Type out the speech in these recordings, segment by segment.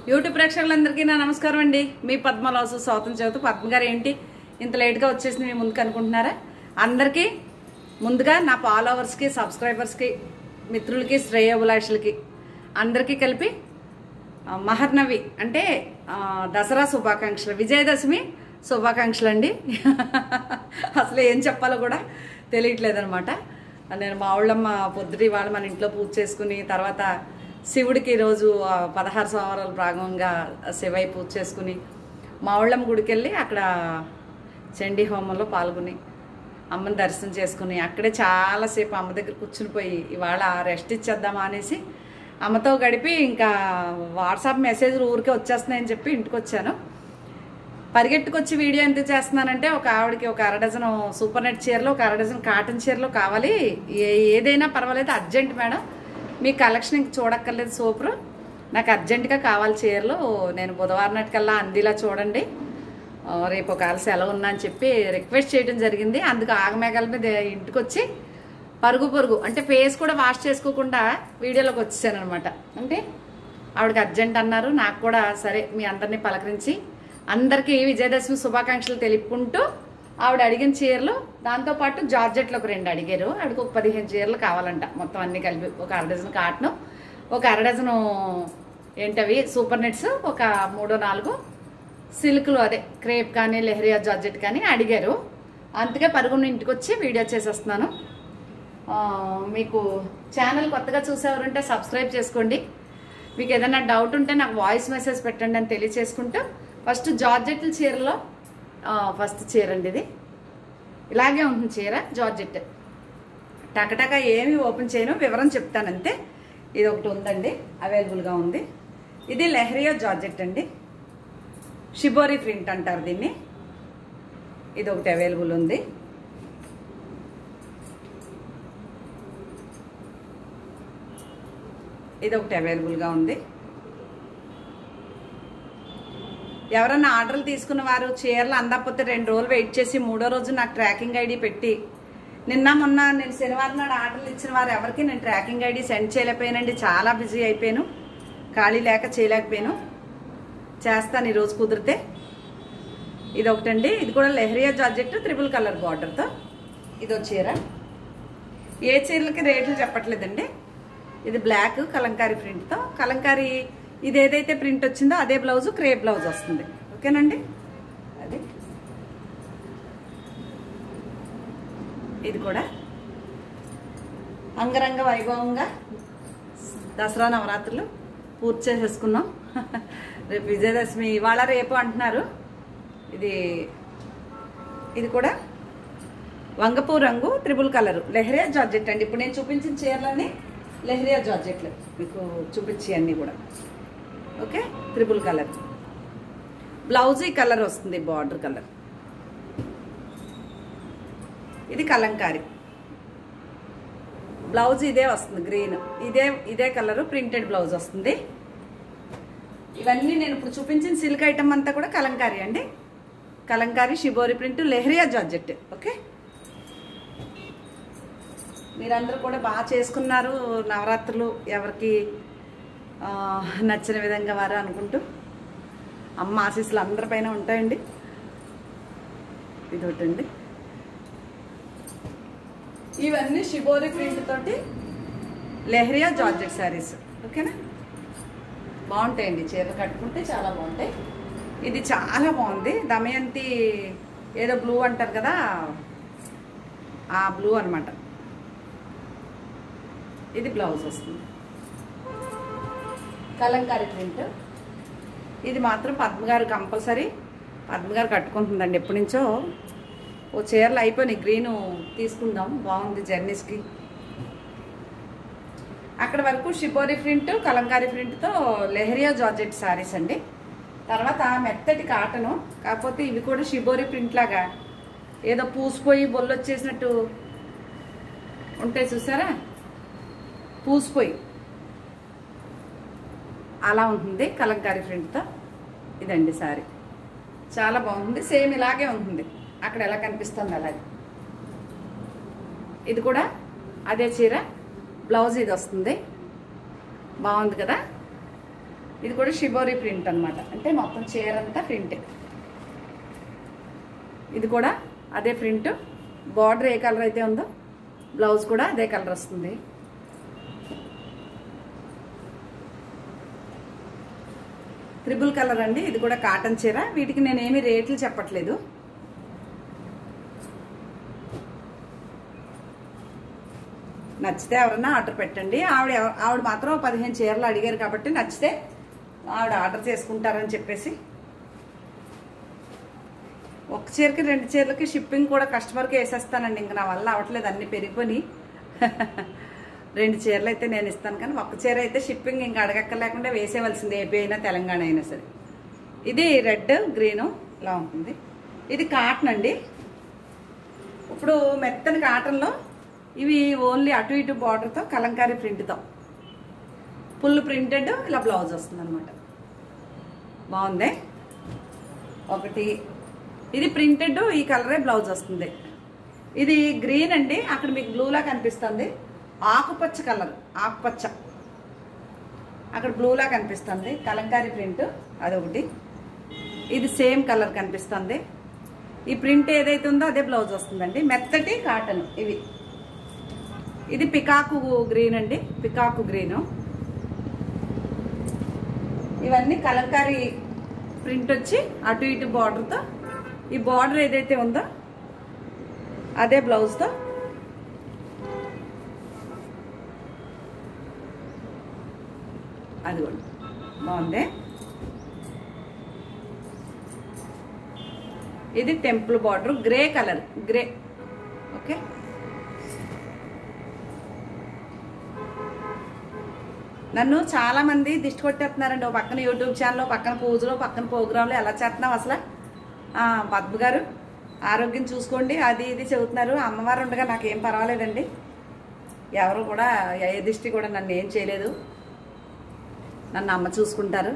YouTube ప్రేక్షకులందరికీ నా నమస్కారం అండి. మీ పద్మలాసు స్వాతం చెబుతూ పద్మ గారు ఏంటి ఇంత లేట్గా వచ్చేసింది మీ ముందుకు అనుకుంటున్నారా? అందరికీ ముందుగా నా ఫాలోవర్స్కి, సబ్స్క్రైబర్స్కి, మిత్రులకి, శ్రేయోభిలాషులకి అందరికీ కలిపి మహర్నవి అంటే దసరా శుభాకాంక్షలు, విజయదశమి శుభాకాంక్షలు అండి. అసలు ఏం చెప్పాలో కూడా తెలియట్లేదనమాట. నేను మా ఊళ్ళమ్మ పొద్దుటి వాళ్ళు మన ఇంట్లో పూజ చేసుకుని తర్వాత శివుడికి ఈరోజు 16 సంవత్సరాల భాగంగా శివయ్య పూజ చేసుకుని మా ఊళ్ళమ్మ గుడికి వెళ్ళి అక్కడ చండీ హోమంలో పాల్గొని అమ్మని దర్శనం చేసుకుని అక్కడే చాలాసేపు అమ్మ దగ్గర కూర్చుని పోయి ఇవాళ రెస్ట్ ఇచ్చేద్దామా అనేసి అమ్మతో గడిపి ఇంకా వాట్సాప్ మెసేజ్లు ఊరికే వచ్చేస్తున్నాయని చెప్పి ఇంటికి వచ్చాను. పరిగెట్టుకొచ్చి వీడియో ఎందుకు చేస్తున్నానంటే ఒక ఆవిడకి ఒక 1/2 డజన్ సూపర్ నెట్ చీరలు, ఒక 1/2 డజన్ కాటన్ చీరలు కావాలి. ఏదైనా పర్వాలేదు, అర్జెంట్ మేడం, మీ కలెక్షన్ ఇంక చూడక్కర్లేదు, సూపర్, నాకు అర్జెంటుగా కావాలి చీరలు, నేను బుధవారం నాటికల్లా అందిలా చూడండి, రేపు ఒకవేళ సెలవు ఉన్నా అని చెప్పి రిక్వెస్ట్ చేయడం జరిగింది. అందుకు ఆగమేఘాల మీద ఇంటికి వచ్చి పరుగు అంటే ఫేస్ కూడా వాష్ చేసుకోకుండా వీడియోలోకి వచ్చేసాను అనమాట. అంటే ఆవిడకి అర్జెంట్ అన్నారు, నాకు కూడా సరే మీ అందరినీ పలకరించి అందరికీ విజయదశమి శుభాకాంక్షలు తెలుపుకుంటూ ఆవిడ అడిగిన చీరలు, దాంతోపాటు జార్జెట్లు ఒక 2 అడిగారు. ఆవిడకి ఒక 15 చీరలు కావాలంట, మొత్తం అన్ని కలిపి ఒక 1/2 డజన్ కాటను, ఒక 1/2 డజను ఏంటవి సూపర్ నెట్స్, ఒక 3-4 సిల్క్లు, అదే క్రేప్ కానీ లెహరియా జార్జెట్ కానీ అడిగారు. అందుకే పరుగున ఇంటికి వచ్చి వీడియో చేసేస్తున్నాను. మీకు ఛానల్ కొత్తగా చూసేవారంటే సబ్స్క్రైబ్ చేసుకోండి. మీకు ఏదైనా డౌట్ ఉంటే నాకు వాయిస్ మెసేజ్ పెట్టండి అని తెలియచేసుకుంటూ ఫస్ట్ జార్జెట్ల చీరలో ఫస్ట్ చీర అండి. ఇది ఇలాగే ఉంటుంది చీర, జార్జెట్. టకటక ఏమి ఓపెన్ చేయను, వివరం చెప్తానంతే. ఇది ఒకటి ఉందండి, అవైలబుల్గా ఉంది. ఇది లెహరియా జార్జెట్ అండి, షిబోరి ప్రింట్ అంటారు దీన్ని. ఇది ఒకటి అవైలబుల్ ఉంది. ఇది ఒకటి అవైలబుల్గా ఉంది. ఎవరన్నా ఆర్డర్లు తీసుకున్న వారు చీరలు అందకపోతే 2 రోజులు వెయిట్ చేసి 3వ రోజు నాకు ట్రాకింగ్ ఐడి పెట్టి, మొన్న నేను శనివారం నాడు ఆర్డర్లు ఇచ్చిన వారు ఎవరికి నేను ట్రాకింగ్ ఐడి సెండ్ చేయలేకపోయానండి. చాలా బిజీ అయిపోయాను, ఖాళీ లేక చేయలేకపోయాను. చేస్తాను ఈరోజు కుదిరితే. ఇది ఒకటండి, ఇది కూడా లెహరియా జార్జెట్ 3 కలర్ బార్డర్తో. ఇదో చీర. ఏ చీరలకి రేట్లు చెప్పట్లేదండి. ఇది బ్లాక్ కలంకారీ ప్రింట్తో, కలంకారీ ఇది ఏదైతే ప్రింట్ వచ్చిందో అదే బ్లౌజు, క్రేప్ బ్లౌజ్ వస్తుంది. ఓకేనండి. అది ఇది కూడా అంగరంగ వైభవంగా దసరా నవరాత్రులు పూర్తి చేసేసుకున్నాం. రేపు విజయదశమి, ఇవాళ రేపు అంటున్నారు. ఇది కూడా వంగపూ రంగు 3 కలరు లెహరియా జార్జెట్ అండి. ఇప్పుడు నేను చూపించిన చీరలన్నీ లెహరియా జార్జెట్లు మీకు చూపించి అన్నీ కూడా. ఓకే, 3 కలర్ బ్లౌజ్ ఈ కలర్ వస్తుంది, బార్డర్ కలర్. ఇది కలంకారీ బ్లౌజ్, ఇదే వస్తుంది గ్రీన్, ఇదే కలరు ప్రింటెడ్ బ్లౌజ్ వస్తుంది. ఇవన్నీ నేను ఇప్పుడు చూపించిన సిల్క్ ఐటమ్ అంతా కూడా కలంకారీ అండి. Kalamkari shibori print Lehariya georgette. Okay, మీరందరూ కూడా బాగా చేసుకున్నారు నవరాత్రులు, ఎవరికి నచ్చిన విధంగా వారు అనుకుంటూ అమ్మ ఆశీస్సులు అందరిపైన ఉంటాయండి. ఇది ఒకటండి. ఇవన్నీ షిబోరి ప్రింట్ తోటి లెహరియా జార్జెట్ శారీస్. ఓకేనా, బాగుంటాయండి చీరలు కట్టుకుంటే, చాలా బాగుంటాయి. ఇది చాలా బాగుంది, దమయంతి ఏదో బ్లూ అంటారు కదా, ఆ బ్లూ అనమాట. ఇది బ్లౌజ్ వస్తుంది, కలంకారీ ప్రింట్. ఇది మాత్రం పద్మగారు కంపల్సరీ, పద్మగారు కట్టుకుంటుందండి ఎప్పటి నుంచో. ఓ చీరలు అయిపోయినాయి, గ్రీను తీసుకుందాం, బాగుంది జర్నీస్కి. అక్కడ వరకు షిబోరి ప్రింట్, కలంకారీ ప్రింట్తో లెహరియా జార్జెట్ శారీస్ అండి. తర్వాత మెత్తటి కాటను, కాకపోతే ఇవి కూడా షిబోరి ప్రింట్ లాగా ఏదో పూసిపోయి బొల్లొచ్చేసినట్టు ఉంటాయి చూసారా, పూసిపోయి అలా ఉంటుంది కలంకారీ ప్రింట్తో. ఇదండి సారీ, చాలా బాగుంది, సేమ్ ఇలాగే ఉంటుంది, అక్కడ ఎలా కనిపిస్తుంది అలాగే. ఇది కూడా అదే చీర, బ్లౌజ్ ఇది వస్తుంది, బాగుంది కదా. ఇది కూడా షిబోరి ప్రింట్ అన్నమాట, అంటే మొత్తం చీర అంతా ప్రింట్. ఇది కూడా అదే ప్రింట్. బార్డర్ ఏ కలర్ అయితే ఉందో బ్లౌజ్ కూడా అదే కలర్ వస్తుంది. ట్రిపుల్ కలర్ అండి. ఇది కూడా కాటన్ చీర. వీటికి నేనేమి రేట్లు చెప్పట్లేదు. నచ్చితే ఎవరన్నా ఆర్డర్ పెట్టండి. ఆవిడ మాత్రం 15 చీరలు అడిగారు కాబట్టి నచ్చితే ఆవిడ ఆర్డర్ చేసుకుంటారని చెప్పేసి. ఒక చీరకి 2 చీరలకి షిప్పింగ్ కూడా కస్టమర్కి వేసేస్తానండి. ఇంక నా వల్ల అవ్వట్లేదు, అన్ని పెరిగిపోయి. 2 చీరలు అయితే నేను ఇస్తాను, కానీ ఒక చీర అయితే షిప్పింగ్ ఇంకా అడగక్కర్లేకుండా వేసేవలసింది, ఏపీ అయినా తెలంగాణ అయినా సరే. ఇది రెడ్ గ్రీను ఇలా ఉంటుంది. ఇది కాటన్ అండి. ఇప్పుడు మెత్తని కాటన్లో ఇవి ఓన్లీ అటు ఇటు బార్డర్తో కలంకారీ ప్రింట్తో ఫుల్ ప్రింటెడ్ ఇలా బ్లౌజ్ వస్తుంది అనమాట. బాగుంది. ఒకటి ఇది ప్రింటెడ్, ఈ కలరే బ్లౌజ్ వస్తుంది. ఇది గ్రీన్ అండి. అక్కడ మీకు బ్లూలా కనిపిస్తుంది. ఆకుపచ్చ కలర్, ఆకుపచ్చ అక్కడ బ్లూలా కనిపిస్తుంది. కలంకారీ ప్రింట్ అదొకటి. ఇది సేమ్ కలర్ కనిపిస్తుంది. ఈ ప్రింట్ ఏదైతే ఉందో అదే బ్లౌజ్ వస్తుందండి. మెత్తటి కాటన్ ఇవి. ఇది పికాకు గ్రీన్ అండి, పికాకు గ్రీను. ఇవన్నీ కలంకారీ ప్రింట్ వచ్చి అటు ఇటు బార్డర్తో, ఈ బార్డర్ ఏదైతే ఉందో అదే బ్లౌజ్తో. అది కూడా బాగుంది. ఇది temple border, grey colour, grey. Okay. నన్ను చాలా మంది దిష్టి కొట్టేస్తున్నారండి. ఓ పక్కన యూట్యూబ్ ఛానల్, పక్కన పూజలు, పక్కన ప్రోగ్రాంలు, ఎలా చేస్తున్నావు అసలు? పద్మ గారు ఆరోగ్యం చూసుకోండి అది ఇది చెబుతున్నారు. అమ్మవారు ఉండగా నాకేం పర్వాలేదండి. ఎవరు కూడా ఏ దిష్టి కూడా నన్ను ఏం చేయలేదు. నన్ను అమ్మ చూసుకుంటారు.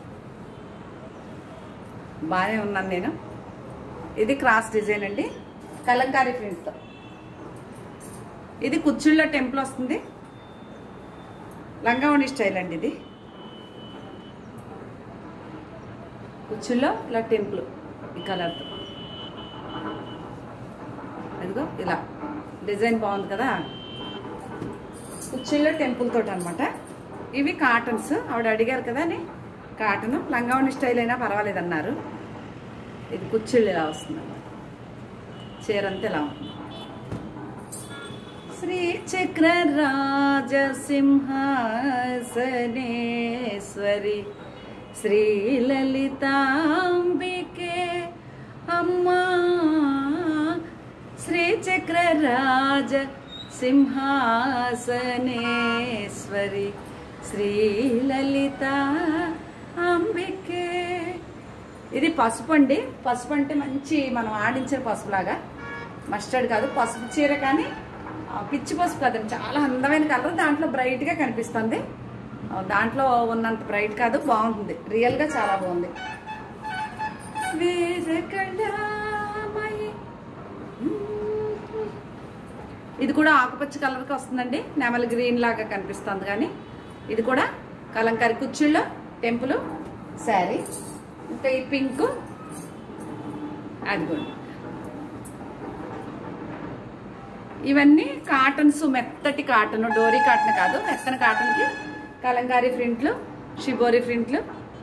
బాగానే ఉన్నాను నేను. ఇది క్రాస్ డిజైన్ అండి, కలంకారీ ప్రింట్తో. ఇది కుర్చీల్లో టెంపుల్ వస్తుంది. లంగావణి స్టైల్ అండి ఇది. కుర్చీల్లో ఇలా టెంపుల్ ఈ కలర్తో. అదిగో ఇలా డిజైన్ బాగుంది కదా. కుర్చీల్లో టెంపుల్ తోటి అనమాట. ఇవి కాటన్స్. ఆవిడ అడిగారు కదా అని కాటన్. లంగావణి స్టైల్ అయినా పర్వాలేదు అన్నారు. ఇది కుర్చీళ్ళు ఇలా వస్తుంది అన్నమాట. చీర అంతా ఇలా ఉంటుంది. శ్రీ చక్ర రాజసింహాసనేశ్వరి శ్రీ లలితాంబికే అమ్మా. శ్రీ చక్ర రాజ సింహాసనేశ్వరి శ్రీ లలిత అంబికే. ఇది పసుపు అండి. పసుపు అంటే మంచి మనం ఆడించిన పసుపులాగా, మస్టర్డ్ కాదు, పసుపు చీర. కానీ పిచ్చి పసుపు కదండి, చాలా అందమైన కలర్. దాంట్లో బ్రైట్గా కనిపిస్తుంది. దాంట్లో ఉన్నంత బ్రైట్ కాదు, బాగుంటుంది. రియల్గా చాలా బాగుంది. ఇది కూడా ఆకుపచ్చ కలర్కి వస్తుందండి. నెమలి గ్రీన్ లాగా కనిపిస్తుంది. కానీ ఇది కూడా కలంకారీ కుర్చీల్లో టెంపుల్ శారీ. ఇంకా ఈ పింక్ అది కూడా. ఇవన్నీ కాటన్స్, మెత్తటి కాటన్, డోరీ కాటన్ కాదు, మెత్తని కాటన్కి కలంకారీ ప్రింట్లు, షిబోరి ప్రింట్లు,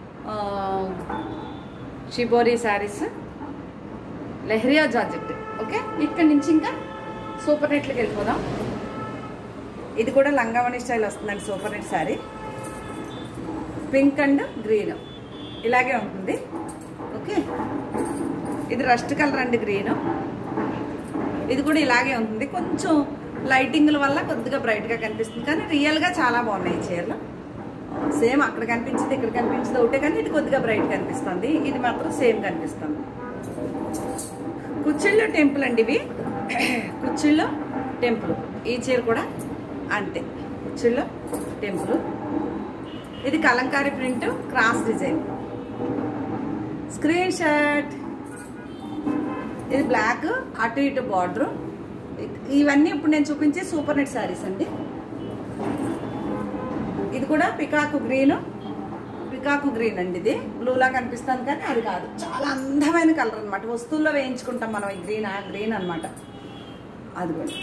shibori saris, Lehariya georgette. Okay. ఇక్కడి నుంచి ఇంకా సూపర్ నెట్లకి వెళ్ళిపోదాం. ఇది కూడా లంగావణి స్టైల్ వస్తుందండి. Super net sari, pink and green ఇలాగే ఉంటుంది. ఓకే. ఇది రస్ట్ కలర్ అండి, గ్రీన్. ఇది కూడా ఇలాగే ఉంటుంది. కొంచెం లైటింగ్ల వల్ల కొద్దిగా బ్రైట్గా కనిపిస్తుంది, కానీ రియల్గా చాలా బాగున్నాయి ఈ చీరలు. సేమ్ అక్కడ కనిపించింది ఇక్కడ కనిపించింది ఒకటే, కానీ ఇది కొద్దిగా బ్రైట్ కనిపిస్తుంది. ఇది మాత్రం సేమ్ కనిపిస్తుంది. కుర్చీల్లో టెంపుల్ అండి ఇవి. కుర్చీల్లో టెంపుల్. ఈ చీర కూడా అంతే, కుర్చీల్లో టెంపుల్. ఇది kalamkari print, cross design. Screen shot. ఇది బ్లాక్, అటు ఇటు బార్డర్. ఇవన్నీ ఇప్పుడు నేను చూపించే సూపర్ నెట్ శారీస్ అండి. ఇది కూడా పికాకు గ్రీన్, పీకాకు గ్రీన్ అండి. ఇది బ్లూలా కనిపిస్తుంది కానీ అది కాదు, చాలా అందమైన కలర్ అనమాట. వస్తువుల్లో వేయించుకుంటాం మనం ఈ గ్రీన్. ఆ గ్రీన్ అనమాట. అది కూడా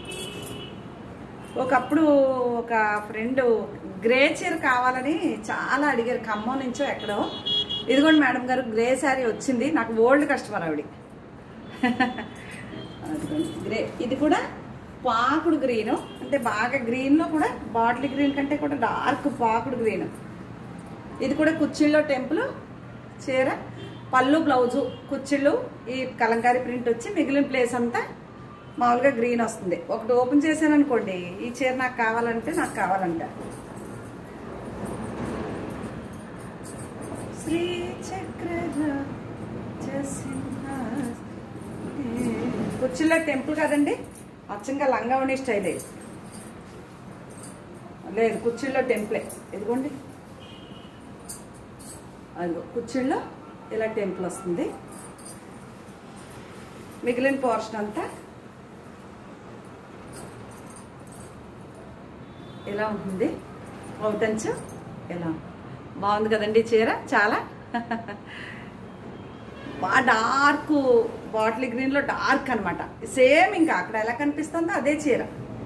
ఒకప్పుడు ఒక ఫ్రెండ్ గ్రే చీర కావాలని చాలా అడిగారు, ఖమ్మం నుంచో ఎక్కడో. ఇదిగోండి మేడం గారు, గ్రే శారీ వచ్చింది. నాకు ఓల్డ్ కస్టమర్ ఆవిడ. గ్రే, ఇది కూడా పాకుడు గ్రీను, అంటే బాగా గ్రీన్లో కూడా బాటిల్ గ్రీన్ కంటే కూడా డార్క్ పాకుడు గ్రీన్. ఇది కూడా కుచ్చిళ్ళలో టెంపుల్ చీర, పళ్ళు బ్లౌజు కుచ్చిళ్ళు, ఈ కలంకారీ ప్రింట్ వచ్చి మిగిలిన ప్లేస్ అంతా మామూలుగా గ్రీన్ వస్తుంది. ఒకటి ఓపెన్ చేశాను అనుకోండి, ఈ చీర నాకు కావాలంటే నాకు కావాలంట. శ్రీ చక్ర కుచ్చిళ్ళ టెంపుల్ కదండి, అచ్చంగా లంగావణి స్టైల్ లేదు, కుచ్చిళ్ళలో టెంపులే. ఇదిగోండి, అదిగో కుచ్చిళ్ళలో ఇలా టెంపుల్ వస్తుంది. మిగిలిన పోర్షన్ అంతా ఇలా ఉంటుంది. అవుటంచు ఇలా బాగుంది కదండి చీర, చాలా బాగా డార్క్ బాటిల్ గ్రీన్లో డార్క్ అనమాట. సేమ్ ఇంకా అక్కడ ఎలా కనిపిస్తుందో అదే చీర.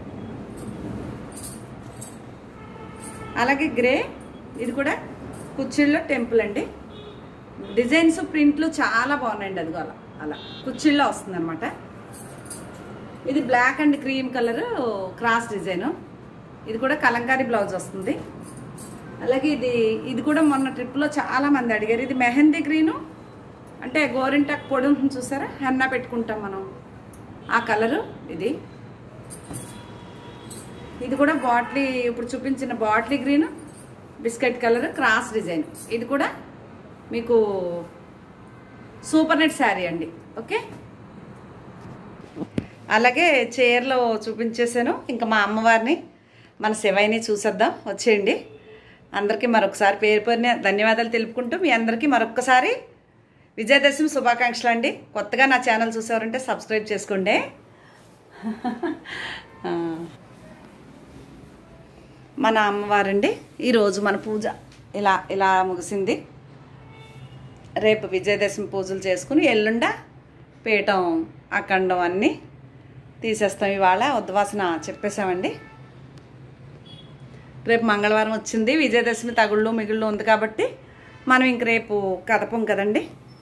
అలాగే గ్రే, ఇది కూడా కుచ్చిళ్ళలో టెంపుల్ అండి. డిజైన్స్ ప్రింట్లు చాలా బాగున్నాయండి. అదిగో అలా అలా కుచ్చిళ్ళలో వస్తుంది అనమాట. ఇది black and cream colour cross design. ఇది కూడా కలంకారీ బ్లౌజ్ వస్తుంది. అలాగే ఇది కూడా మొన్న ట్రిప్లో చాలా మంది అడిగారు. ఇది మెహందీ గ్రీను, అంటే గోరింటాకు పొడి ఉంటుంది చూసారా, హెన్నా పెట్టుకుంటాం మనం, ఆ కలరు. ఇది కూడా బాటిల్, ఇప్పుడు చూపించిన bottle green biscuit colour cross design. ఇది కూడా మీకు సూపర్ నెట్ శారీ అండి. ఓకే, అలాగే చీరలో చూపించేసాను. ఇంకా మా అమ్మవారిని, మన శివయ్యని చూసేద్దాం, వచ్చేయండి. అందరికీ మరొకసారి పేరు పేరున ధన్యవాదాలు తెలుపుకుంటూ, మీ అందరికీ మరొకసారి విజయదశమి శుభాకాంక్షలు అండి. కొత్తగా నా ఛానల్ చూసేవారంటే సబ్స్క్రైబ్ చేసుకోండి. మన అమ్మవారండి, ఈరోజు మన పూజ ఇలా ముగిసింది. రేపు విజయదశమి పూజలు చేసుకుని ఎల్లుండ పీఠం అఖండం అన్నీ తీసేస్తాం. ఇవాళ ఉద్వాసన చెప్పేశామండి. రేపు మంగళవారం వచ్చింది, విజయదశమి తగుళ్ళు మిగుళ్ళు ఉంది కాబట్టి మనం ఇంక రేపు కదపం కదండి.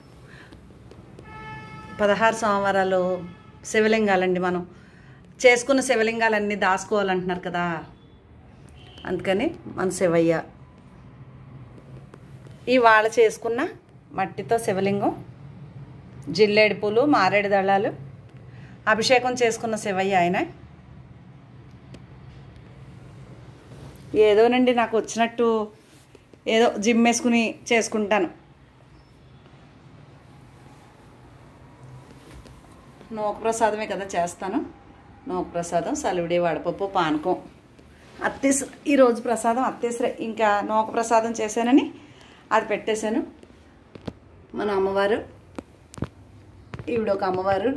16 సోమవారాలు శివలింగాలండి. మనం చేసుకున్న శివలింగాలన్నీ దాచుకోవాలంటున్నారు కదా, అందుకని మన శివయ్య ఇవాళ చేసుకున్న మట్టితో శివలింగం, జిల్లేడు పూలు, మారేడు దళాలు, అభిషేకం చేసుకున్న శివయ్య ఆయన. ఏదోనండి, నాకు వచ్చినట్టు ఏదో జిమ్ వేసుకుని చేసుకుంటాను. నూక ప్రసాదమే కదా చేస్తాను. నూక ప్రసాదం, సలివిడి, వడపప్పు, పానకం, అత్తేసర. ఈరోజు ప్రసాదం అత్తేసరే. ఇంకా నూక ప్రసాదం చేశానని అది పెట్టేశాను. మన అమ్మవారు, ఈవిడొక అమ్మవారు,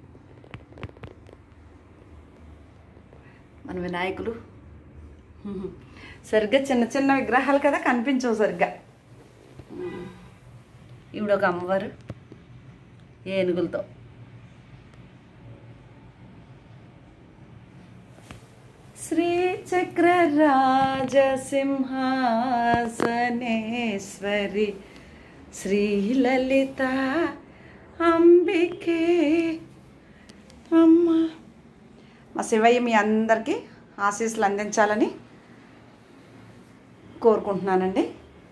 మన వినాయకులు సరిగ్గా చిన్న చిన్న విగ్రహాలు కదా, కనిపించవు సరిగ్గా. ఈవిడొక అమ్మవారు ఏనుగులతో. శ్రీచక్ర రాజసింహాసనేశ్వరి శ్రీలలిత అంబికే అమ్మ. మా శివయ్య మీ అందరికీ ఆశీస్సులు అందించాలని కోరుకుంటున్నానండి.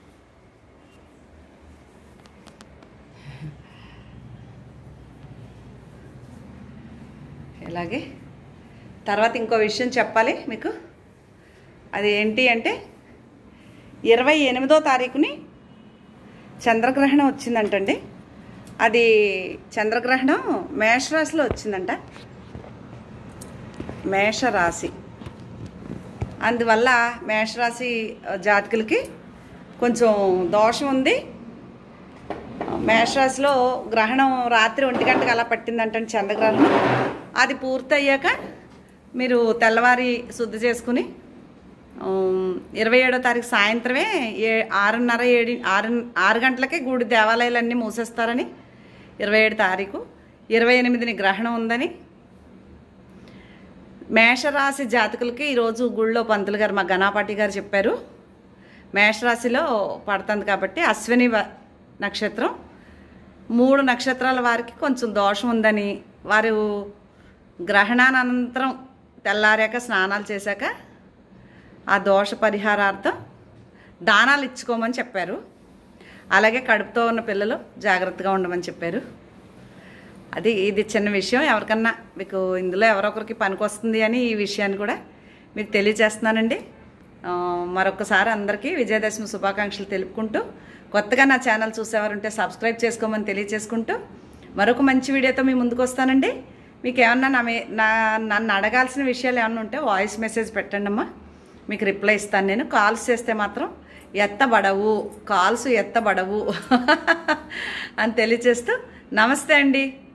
ఇలాగే తర్వాత ఇంకో విషయం చెప్పాలి మీకు. అది ఏంటి అంటే 28వ తారీఖుని చంద్రగ్రహణం వచ్చిందంటండి. అది చంద్రగ్రహణం మేషరాశిలో వచ్చిందంట, మేషరాశి. అందువల్ల మేషరాశి జాతకులకి కొంచెం దోషం ఉంది. మేషరాశిలో గ్రహణం రాత్రి 1 గంటకు అలా పట్టిందంటండి చంద్రగ్రహణం. అది పూర్తయ్యాక మీరు తెల్లవారి శుద్ధి చేసుకుని 27వ తారీఖు సాయంత్రమే 6 గంటలకే గుడి దేవాలయాలన్నీ మూసేస్తారని, 27 తారీఖు 28ని గ్రహణం ఉందని, మేషరాశి జాతకులకి ఈరోజు గుళ్ళో పంతులు గారు మా గణాపాటి గారు చెప్పారు. మేషరాశిలో పడుతుంది కాబట్టి అశ్విని నక్షత్రం 3 నక్షత్రాల వారికి కొంచెం దోషం ఉందని, వారు గ్రహణానంతరం తెల్లారాక స్నానాలు చేశాక ఆ దోష పరిహారార్థం దానాలు ఇచ్చుకోమని చెప్పారు. అలాగే కడుపుతో ఉన్న పిల్లలు జాగ్రత్తగా ఉండమని చెప్పారు. ఇది చిన్న విషయం. ఎవరికన్నా మీకు ఇందులో ఎవరొకరికి పనికొస్తుంది అని ఈ విషయాన్ని కూడా మీకు తెలియజేస్తున్నానండి. మరొకసారి అందరికీ విజయదశమి శుభాకాంక్షలు తెలుపుకుంటూ, కొత్తగా నా ఛానల్ చూసేవారుంటే సబ్స్క్రైబ్ చేసుకోమని తెలియజేసుకుంటూ, మరొక మంచి వీడియోతో మీ ముందుకు వస్తానండి. మీకు ఏమన్నా నన్ను అడగాల్సిన విషయాలు ఏమన్నా ఉంటే వాయిస్ మెసేజ్ పెట్టండి అమ్మా, మీకు రిప్లై ఇస్తాను నేను. కాల్స్ చేస్తే మాత్రం కాల్స్ ఎత్తబడవు అని తెలియజేస్తూ నమస్తే అండి.